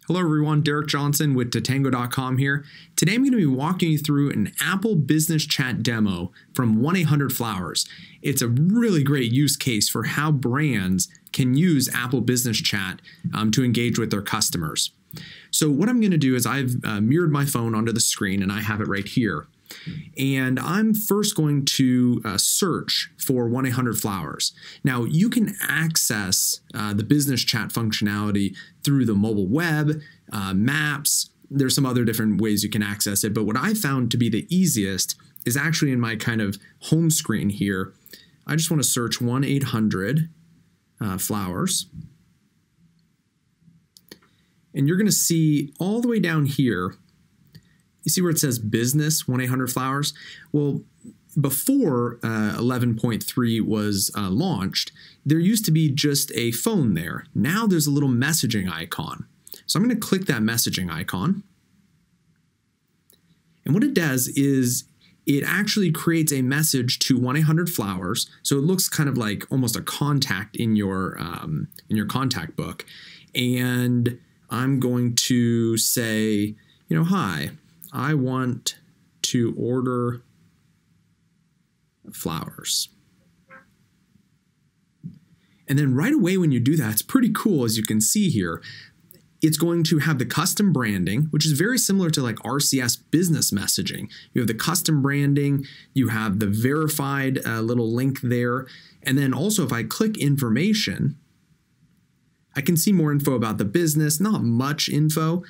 Hello everyone, Derek Johnson with Tatango.com here. Today I'm going to be walking you through an Apple Business Chat demo from 1-800-Flowers. It's a really great use case for how brands can use Apple Business Chat to engage with their customers. So what I'm going to do is I've mirrored my phone onto the screen and I have it right here. And I'm first going to search for 1-800-Flowers. Now, you can access the business chat functionality through the mobile web, maps. There's some other different ways you can access it, but what I found to be the easiest is actually in my kind of home screen here. I just want to search 1-800-Flowers. And you're going to see all the way down here, you see where it says business 1-800-Flowers? Well, before 11.3 was launched, there used to be just a phone there. Now there's a little messaging icon. So I'm going to click that messaging icon. And what it does is it actually creates a message to 1-800-Flowers. So it looks kind of like almost a contact in your contact book. And I'm going to say, hi, I want to order flowers. And then right away when you do that, it's pretty cool, as you can see here. It's going to have the custom branding, which is very similar to like RCS business messaging. You have the custom branding, you have the verified little link there. And then also if I click information, I can see more info about the business, not much info.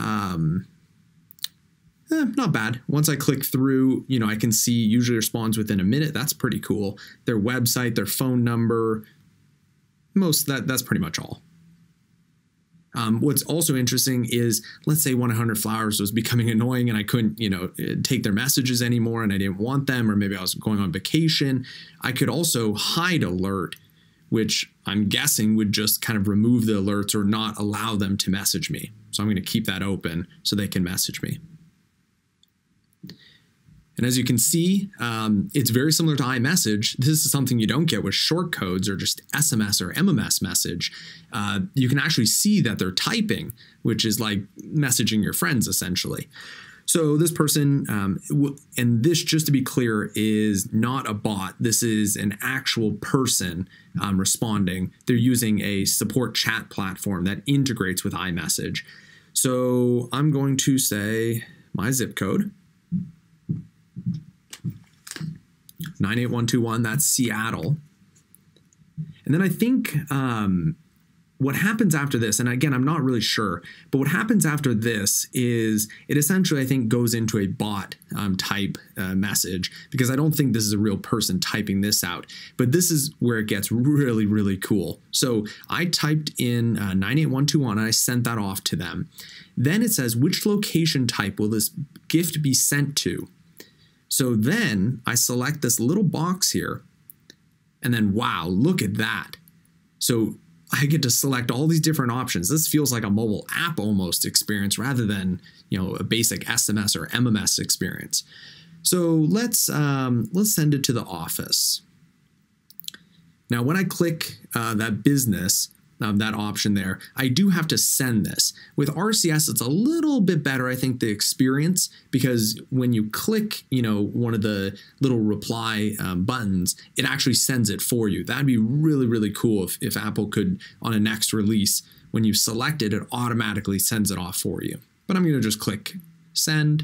Not bad. Once I click through, I can see usually responds within a minute. That's pretty cool. Their website, their phone number, that's pretty much all. What's also interesting is, let's say 1-800-Flowers was becoming annoying and I couldn't, take their messages anymore and I didn't want them, or maybe I was going on vacation. I could also hide alert, which I'm guessing would just kind of remove the alerts or not allow them to message me. So I'm going to keep that open so they can message me. And as you can see, it's very similar to iMessage. This is something you don't get with short codes or just SMS or MMS message. You can actually see that they're typing, which is like messaging your friends essentially. So this person, and this, just to be clear, is not a bot. This is an actual person responding. They're using a support chat platform that integrates with iMessage. So I'm going to say my zip code. 98121, that's Seattle. And then I think what happens after this, and again, I'm not really sure, but what happens after this is it essentially, I think, goes into a bot type message, because I don't think this is a real person typing this out. But this is where it gets really, really cool. So I typed in 98121 and I sent that off to them. Then it says, which location type will this gift be sent to? So then I select this little box here, and then wow, look at that. So I get to select all these different options. This feels like a mobile app almost experience rather than, a basic SMS or MMS experience. So let's send it to the office. Now, when I click that business, that option there, I do have to send this. With RCS, it's a little bit better, I think, the experience, because when you click, one of the little reply buttons, it actually sends it for you. That'd be really, really cool if Apple could, on a next release, when you select it, it automatically sends it off for you. But I'm going to just click send.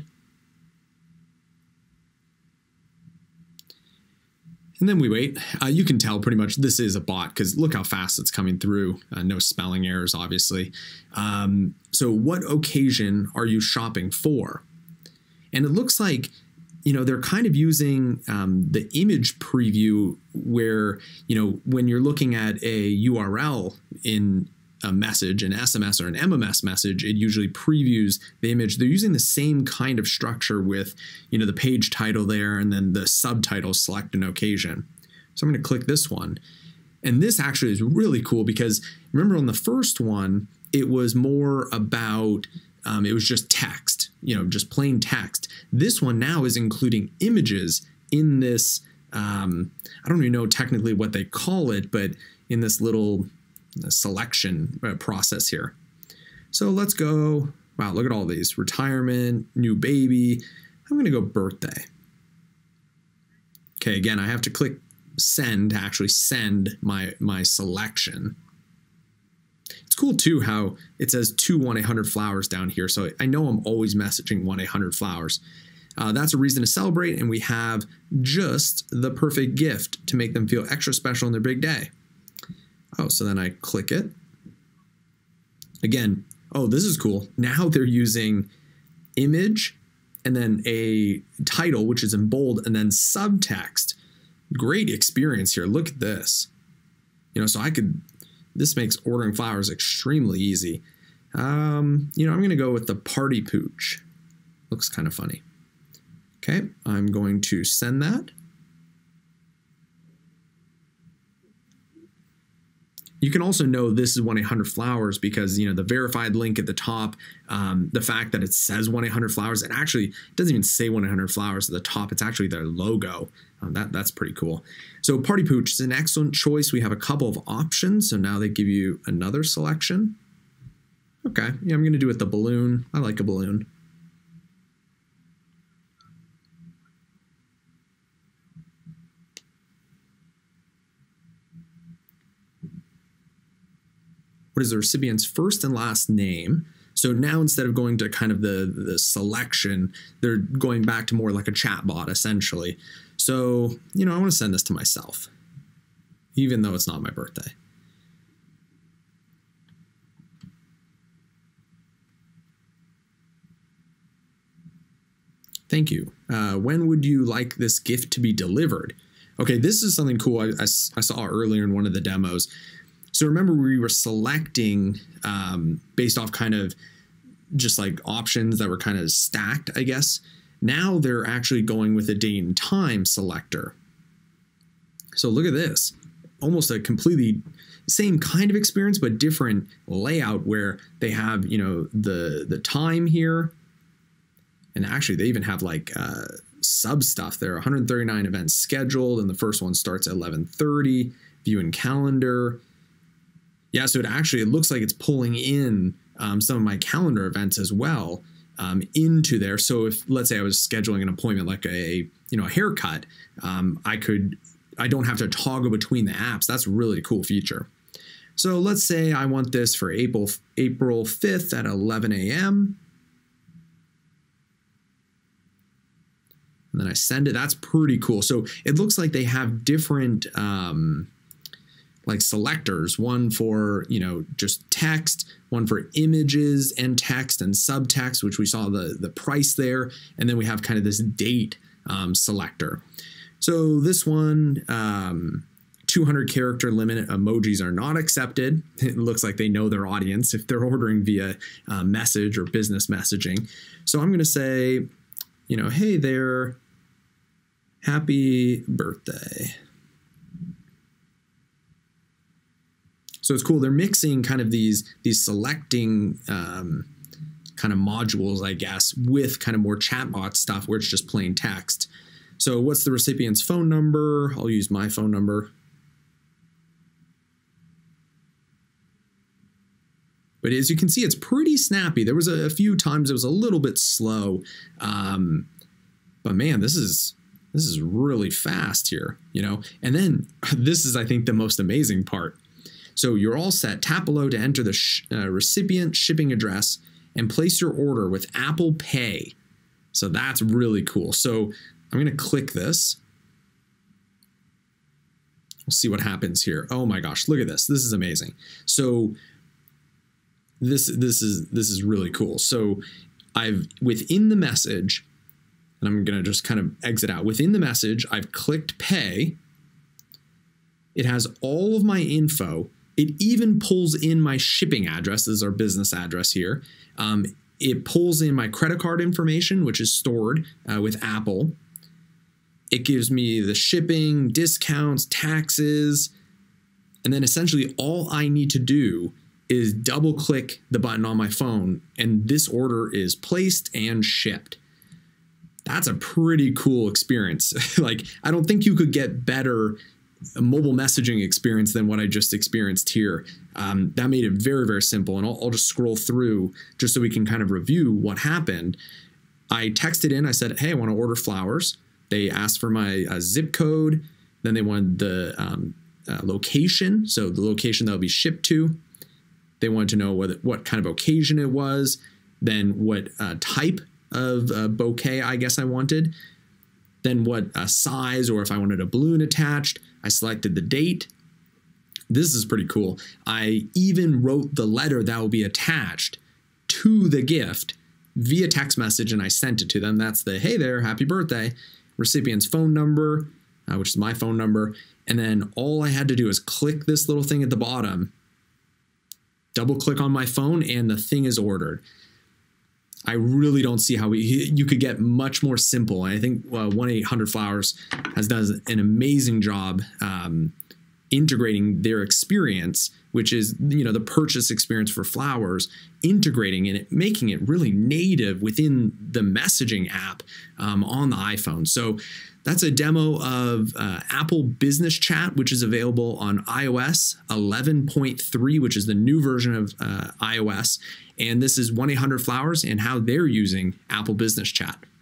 And then we wait. You can tell pretty much this is a bot because look how fast it's coming through. No spelling errors, obviously. So what occasion are you shopping for? And it looks like, they're kind of using the image preview where, when you're looking at a URL in a message, an SMS or an MMS message, it usually previews the image. They're using the same kind of structure with, the page title there and then the subtitle, select an occasion. So I'm going to click this one. And this actually is really cool because remember on the first one, it was more about, it was just text, just plain text. This one now is including images in this, I don't even know technically what they call it, but in this little selection process here. So let's go, wow, look at all these. Retirement, new baby. I'm going to go birthday. Okay, again, I have to click send to actually send my selection. It's cool too how it says to 1-800-Flowers down here. So I know I'm always messaging 1-800-Flowers. That's a reason to celebrate, and we have just the perfect gift to make them feel extra special on their big day. Oh, so then I click it. Again, oh, this is cool. Now they're using image and then a title, which is in bold, and then subtext. Great experience here. Look at this. You know, so this makes ordering flowers extremely easy. You know, I'm going to go with the party pooch. Looks kind of funny. Okay, I'm going to send that. You can also know this is 1-800-Flowers because, you know, the verified link at the top, the fact that it says 1-800-Flowers, it actually doesn't even say 1-800-Flowers at the top. It's actually their logo. That's pretty cool. So Party Pooch is an excellent choice. We have a couple of options. So now they give you another selection. Okay, yeah, I'm going to do it with the balloon. I like a balloon. What is the recipient's first and last name? So now instead of going to kind of the selection, they're going back to more like a chat bot essentially. So, you know, I want to send this to myself, even though it's not my birthday. Thank you. When would you like this gift to be delivered? Okay, this is something cool I saw earlier in one of the demos. So remember we were selecting based off kind of just like options that were kind of stacked, I guess. Now they're actually going with a date and time selector. So look at this. Almost a completely same kind of experience, but different layout where they have, you know, the time here. And actually they even have like sub stuff. There are 139 events scheduled, and the first one starts at 11:30. View in calendar. Yeah, so it looks like it's pulling in some of my calendar events as well into there. So if, let's say I was scheduling an appointment like a haircut, I don't have to toggle between the apps. That's a really cool feature. So let's say I want this for April 5th at 11 a.m. And then I send it. That's pretty cool. So it looks like they have different like selectors, one for, you know, just text, one for images and text and subtext, which we saw the price there. And then we have kind of this date selector. So this one, 200 character limit emojis are not accepted. It looks like they know their audience if they're ordering via message or business messaging. So I'm going to say, you know, hey there, happy birthday. So it's cool. They're mixing kind of these selecting kind of modules, I guess, with kind of more chatbot stuff where it's just plain text. So what's the recipient's phone number? I'll use my phone number. But as you can see, it's pretty snappy. There was a few times it was a little bit slow. But man, this is really fast here, you know? And then this is, I think, the most amazing part. So you're all set. Tap below to enter the recipient shipping address and place your order with Apple Pay. So that's really cool. So I'm going to click this. We'll see what happens here. Oh my gosh, look at this. This is amazing. So this is really cool. So within the message, and I'm going to just kind of exit out. Within the message, I've clicked pay. It has all of my info. It even pulls in my shipping address. This is our business address here. It pulls in my credit card information, which is stored with Apple. It gives me the shipping, discounts, taxes, and then essentially all I need to do is double click the button on my phone, and this order is placed and shipped. That's a pretty cool experience. Like, I don't think you could get better mobile messaging experience than what I just experienced here. That made it very, very simple. And I'll just scroll through just so we can kind of review what happened. I texted in, I said, hey, I want to order flowers. They asked for my zip code. Then they wanted the location, so the location that will be shipped to. They wanted to know what kind of occasion it was, then what type of bouquet I guess I wanted, then what size, or if I wanted a balloon attached. I selected the date. This is pretty cool. I even wrote the letter that will be attached to the gift via text message, and I sent it to them. That's the, hey there, happy birthday, recipient's phone number, which is my phone number. And then all I had to do is click this little thing at the bottom, double click on my phone, and the thing is ordered. I really don't see how you could get much more simple. And I think 1-800-Flowers has done an amazing job integrating their experience, which is, the purchase experience for flowers, integrating and making it really native within the messaging app on the iPhone. So that's a demo of Apple Business Chat, which is available on iOS 11.3, which is the new version of iOS. And this is 1-800-Flowers and how they're using Apple Business Chat.